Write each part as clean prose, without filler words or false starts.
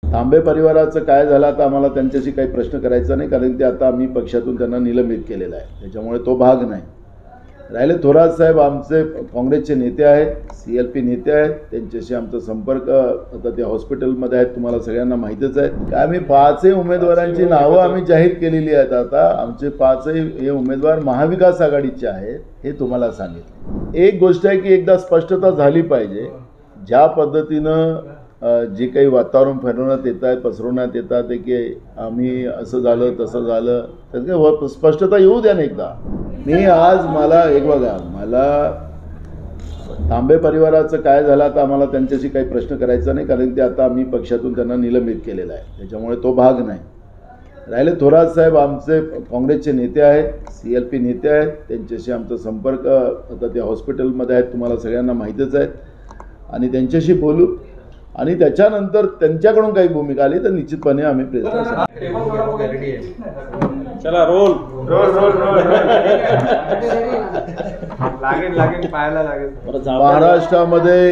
तांबे परिवाराचं काय झालं आता आम्हाला त्यांच्याशी काही प्रश्न करायचा नाही, कारण ते आता आम्ही पक्षातून त्यांना निलंबित केलेलं आहे, त्याच्यामुळे तो भाग नाही. राहिले थोरात साहेब आमचे काँग्रेसचे नेते आहेत, CLP नेते आहेत, त्यांच्याशी आमचा संपर्क आता ते हॉस्पिटलमध्ये आहेत, तुम्हाला सगळ्यांना माहीतच आहे. काय आम्ही 5 उमेदवारांची नावं आम्ही जाहीर केलेली आहेत. आता आमचे 5 हे उमेदवार महाविकास आघाडीचे आहेत हे तुम्हाला सांगितलं. एक गोष्ट आहे की एकदा स्पष्टता झाली पाहिजे. ज्या पद्धतीनं जे काही वातावरण फिरवण्यात येत आहे, पसरवण्यात येतात ते की आम्ही असं झालं तसं झालं, त्याची स्पष्टता येऊ द्या ना एकदा. मी आज मला एक बघा, मला तांबे परिवाराचं काय झालं आता आम्हाला त्यांच्याशी काही प्रश्न करायचा नाही, कारण ते आता आम्ही पक्षातून त्यांना निलंबित केलेलं आहे, त्याच्यामुळे तो भाग नाही. राहिले थोरात साहेब आमचे काँग्रेसचे नेते आहेत, CLP नेते आहेत, त्यांच्याशी आमचा संपर्क आता ते हॉस्पिटलमध्ये आहेत, तुम्हाला सगळ्यांना माहीतच आहे. आणि त्यांच्याशी बोलू आणि त्याच्यानंतर त्यांच्याकडून काही भूमिका आली तर निश्चितपणे आम्ही प्रयत्न चला रोल लागेल पाहायला लागेल. महाराष्ट्रामध्ये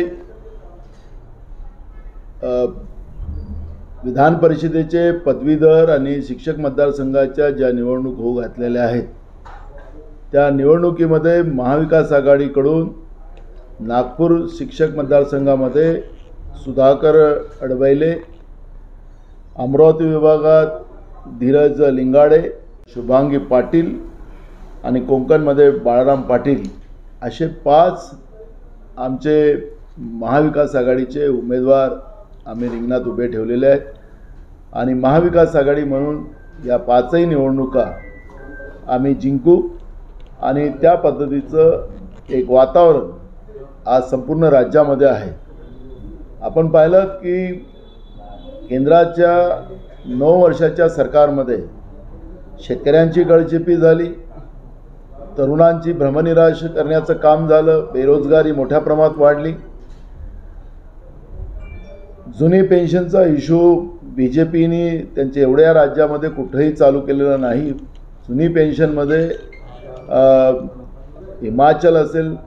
विधान परिषदेचे पदवीधर आणि शिक्षक मतदारसंघाच्या ज्या निवडणूक होऊ घातलेल्या आहेत त्या निवडणुकीमध्ये महाविकास आघाडीकडून नागपूर शिक्षक मतदारसंघामध्ये सुधाकर अडबैले, अमरावती विभागात धीरज लिंगाडे, शुभांगी पाटील आणि कोकणमध्ये बाळाराम पाटील असे 5 आमचे महाविकास आघाडीचे उमेदवार आम्ही रिंगणात उभे ठेवलेले आहेत. आणि महाविकास आघाडी म्हणून या 5ही निवडणुका आम्ही जिंकू आणि त्या पद्धतीचं एक वातावरण आज संपूर्ण राज्यामध्ये आहे. आपण पाहिलं की केंद्राच्या 9 वर्षाच्या सरकारमध्ये शेतकऱ्यांची गळचेपी झाली, तरुणांची भ्रमनिराश करण्याचं काम झालं, बेरोजगारी मोठ्या प्रमाणात वाढली. जुनी पेन्शनचा इश्यू BJPने त्यांच्या एवढ्या राज्यामध्ये कुठेही चालू केलेला नाही. जुनी पेन्शनमध्ये हिमाचल असेल,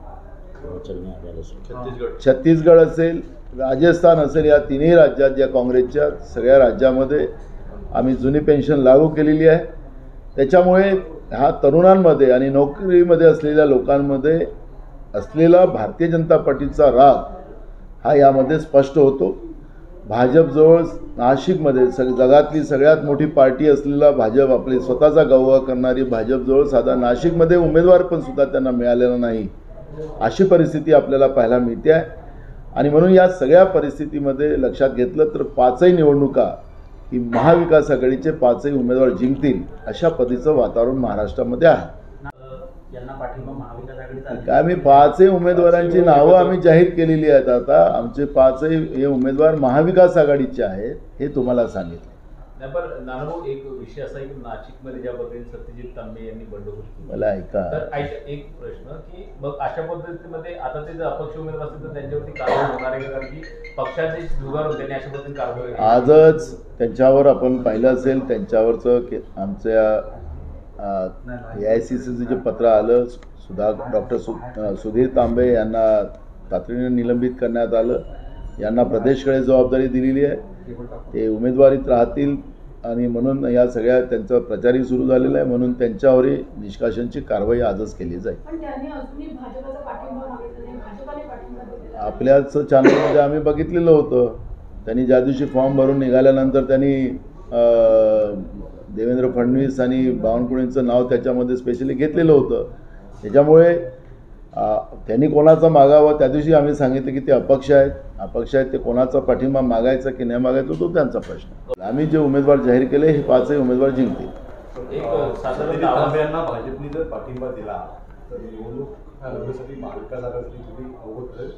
छत्तीसगड असेल, राजस्थान असेल, या 3ही राज्यात ज्या काँग्रेसच्या सगळ्या राज्यामध्ये आम्ही जुनी पेन्शन लागू केलेली आहे. त्याच्यामुळे ह्या तरुणांमध्ये आणि नोकरीमध्ये असलेल्या लोकांमध्ये असलेला भारतीय जनता पार्टीचा राग हा यामध्ये स्पष्ट होतो. भाजपजवळ नाशिकमध्ये जगातली सगळ्यात मोठी पार्टी असलेला भाजप, आपली स्वतःचा गौरव करणारी भाजपजवळ साधा नाशिकमध्ये उमेदवार पण सुद्धा त्यांना मिळालेला नाही, अशी परिस्थिती आपल्याला पाहायला मिळते आहे. आणि म्हणून या सगळ्या परिस्थितीमध्ये लक्षात घेतलं तर 5ही निवडणुका ही महाविकास आघाडीचे 5ही उमेदवार जिंकतील अशा पद्धतीचं वातावरण महाराष्ट्रामध्ये आहे. काय आम्ही 5 उमेदवारांची नावं आम्ही जाहीर केलेली आहेत. आता आमचे 5 हे उमेदवार महाविकास आघाडीचे आहेत हे तुम्हाला सांगितलं. नानभाऊ, एक विषय असा आहे की नाशिकमध्ये ज्या पद्धतीने सत्यजित तांबे यांनी बंडखोर केली, मला ऐका, तर एक प्रश्न की मग अशा पद्धतीमध्ये आता ते जर अपक्ष उमेदवार असतील तर त्यांच्यावरती कारवाई होणार आहे, कारण की पक्षाचे जुगार होते आणि अशा पद्धतीने कारवाई आजच त्यांच्यावर आपण पाहिलं असेल, त्यांच्यावरचं आमच्या AICCचं जे पत्र आलं, डॉक्टर सुधीर तांबे यांना तातडीने निलंबित करण्यात आलं. यांना प्रदेशकडे जबाबदारी दिलेली आहे, ते उमेदवारीत राहतील आणि म्हणून या सगळ्या त्यांचा प्रचारही सुरू झालेला आहे, म्हणून त्यांच्यावरही निष्कासनाची कारवाई आजच केली जाईल. आपल्याच चॅनलमध्ये आम्ही बघितलेलं होतं, त्यांनी ज्या दिवशी फॉर्म भरून निघाल्यानंतर त्यांनी देवेंद्र फडणवीस आणि बावनकुळेंचं नाव त्याच्यामध्ये स्पेशली घेतलेलं होतं. त्याच्यामुळे त्यांनी कोणाचा मागावा, त्या दिवशी आम्ही सांगितलं की ते अपक्ष आहेत, ते कोणाचा पाठिंबा मागायचा की नाही मागायचा तो त्यांचा प्रश्न. आम्ही जे उमेदवार जाहीर केले हे 5ही उमेदवार जिंकतील. भाजपने जर पाठिंबा दिला तर निवडणूक लढवण्यासाठी महाविकास आघाडीसाठी अवघड.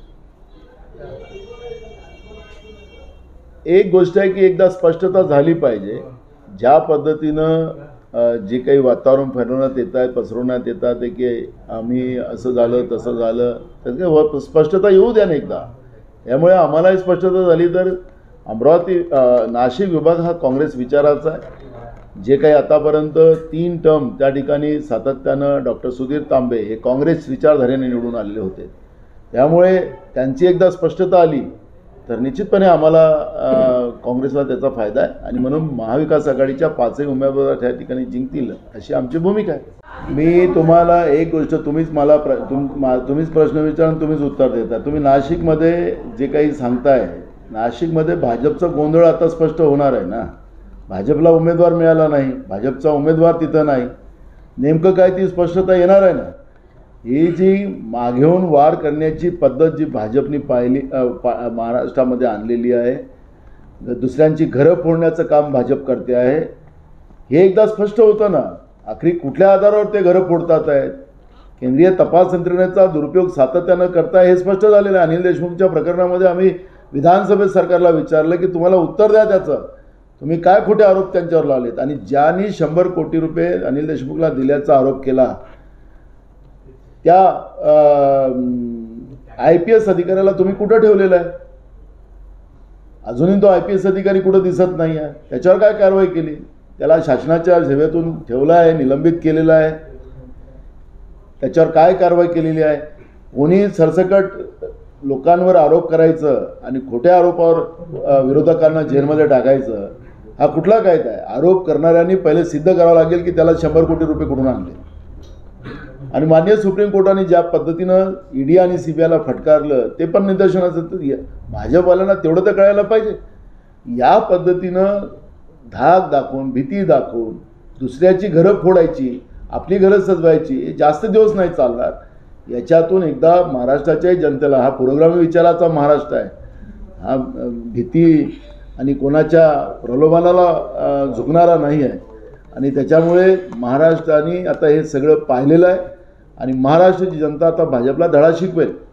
एक गोष्ट आहे की एकदा स्पष्टता झाली पाहिजे. ज्या पद्धतीनं जे काही वातावरण फिरवण्यात येत आहे, पसरवण्यात येतात ते की आम्ही असं झालं तसं झालं, त्याची स्पष्टता येऊ द्या ना एकदा. यामुळे आम्हालाही स्पष्टता झाली तर अमरावती नाशिक विभाग हा काँग्रेस विचाराचा आहे. जे काही आतापर्यंत 3 टर्म त्या ठिकाणी सातत्यानं डॉक्टर सुधीर तांबे हे काँग्रेस विचारधारेने निवडून आलेले होते. त्यामुळे त्यांची एकदा स्पष्टता आली तर निश्चितपणे आम्हाला काँग्रेसला त्याचा फायदा आहे आणि म्हणून महाविकास आघाडीच्या 5ही उमेदवार त्या ठिकाणी जिंकतील अशी आमची भूमिका आहे. मी तुम्हाला एक गोष्ट तुम्हीच मला तुम्हीच प्रश्न विचारून तुम्हीच उत्तर देता. तुम्ही नाशिकमध्ये जे काही सांगताय, नाशिकमध्ये भाजपचा गोंधळ आता स्पष्ट होणार आहे ना. भाजपला उमेदवार मिळाला नाही, भाजपचा उमेदवार तिथं नाही, नेमकं काय ती स्पष्टता येणार आहे ना. ही जी मागेहून वाढ करण्याची पद्धत जी भाजपनी महाराष्ट्रामध्ये आणलेली आहे, दुसऱ्यांची घरं फोडण्याचं काम भाजप करते आहे, हे एकदा स्पष्ट होतं ना. आखरी कुठल्या आधारावर ते घरं फोडतात आहेत, केंद्रीय तपास यंत्रणेचा दुरुपयोग सातत्यानं करताय हे स्पष्ट झालेलं आहे. अनिल देशमुखच्या प्रकरणामध्ये आम्ही विधानसभेत सरकारला विचारलं की तुम्हाला उत्तर द्या त्याचं, तुम्ही काय खोटे आरोप त्यांच्यावर लावलेत. आणि ज्यांनी 100 कोटी रुपये अनिल देशमुखला दिल्याचा आरोप केला त्या IPS अधिकाऱ्याला तुम्ही कुठं ठेवलेला आहे? अजूनही तो IPS अधिकारी कुठं दिसत नाही आहे. त्याच्यावर काय कारवाई केली? त्याला शासनाच्या सेवेतून ठेवलं आहे, निलंबित केलेलं आहे, त्याच्यावर काय कारवाई केलेली आहे? कोणी सरसकट लोकांवर आरोप करायचं आणि खोट्या आरोपावर विरोधकांना जेलमध्ये टाकायचं, हा कुठला कायदा आहे? आरोप करणाऱ्यांनी पहिले सिद्ध करावं लागेल की त्याला 100 कोटी रुपये कुठून आणले. आणि माननीय सुप्रीम कोर्टाने ज्या पद्धतीनं ED आणि CBIला फटकारलं ते पण निदर्शनाचं. भाजपवाल्यांना तेवढं तर कळायला पाहिजे. या पद्धतीनं धाक दाखवून, भीती दाखवून दुसऱ्याची घरं फोडायची, आपली घरं सजवायची, हे जास्त दिवस नाही चालणार. याच्यातून एकदा महाराष्ट्राच्याही जनतेला, हा पुरोगामी विचाराचा महाराष्ट्र आहे, हा भीती आणि कोणाच्या प्रलोभनाला झुकणारा नाही आहे. आणि त्याच्यामुळे महाराष्ट्राने आता हे सगळं पाहिलेलं आहे आणि महाराष्ट्राची जनता आता भाजपला धडा शिकवेल.